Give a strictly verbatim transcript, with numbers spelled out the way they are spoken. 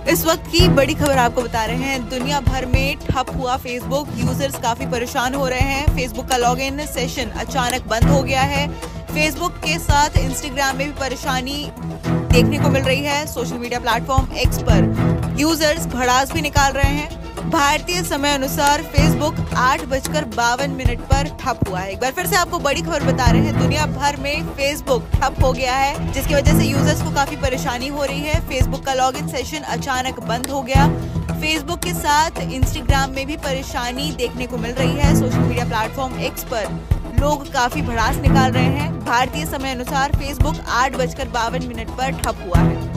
इस वक्त की बड़ी खबर आपको बता रहे हैं। दुनिया भर में ठप हुआ फेसबुक। यूजर्स काफी परेशान हो रहे हैं। फेसबुक का लॉगिन सेशन अचानक बंद हो गया है। फेसबुक के साथ इंस्टाग्राम में भी परेशानी देखने को मिल रही है। सोशल मीडिया प्लेटफॉर्म एक्स पर यूजर्स भड़ास भी निकाल रहे हैं। भारतीय समय अनुसार फेसबुक आठ बजकर बावन मिनट पर ठप हुआ है। एक बार फिर से आपको बड़ी खबर बता रहे हैं। दुनिया भर में फेसबुक ठप हो गया है, जिसकी वजह से यूजर्स को काफी परेशानी हो रही है। फेसबुक का लॉगिन सेशन अचानक बंद हो गया। फेसबुक के साथ इंस्टाग्राम में भी परेशानी देखने को मिल रही है। सोशल मीडिया प्लेटफॉर्म एक्स पर लोग काफी भड़ास निकाल रहे हैं। भारतीय समय अनुसार फेसबुक आठ बजकर बावन मिनट पर ठप हुआ है।